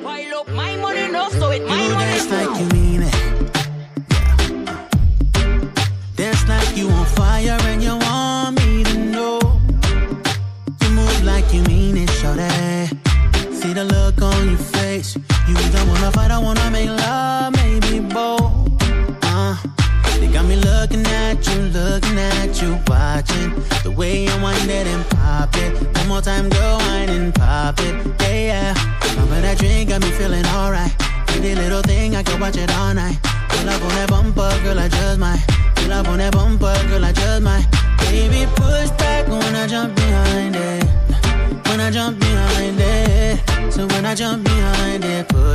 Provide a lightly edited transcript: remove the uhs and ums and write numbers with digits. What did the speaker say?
Pile up my money no, so it my You money dance too. like you mean it. Dance like you on fire and you want me to know. You move like you mean it, shorty. See the look on your face. You either wanna fight or wanna make love, maybe both. They got me looking at you, watching the way you wind it and pop it. One more time, go wine and pop it, yeah. Remember that drink got me feeling alright. Pretty little thing, I can watch it all night. Pull up on that bumper, girl, I just might. Pull up on that bumper, girl, I just might. Baby, push back when I jump behind it. When I jump behind it. So when I jump behind it, push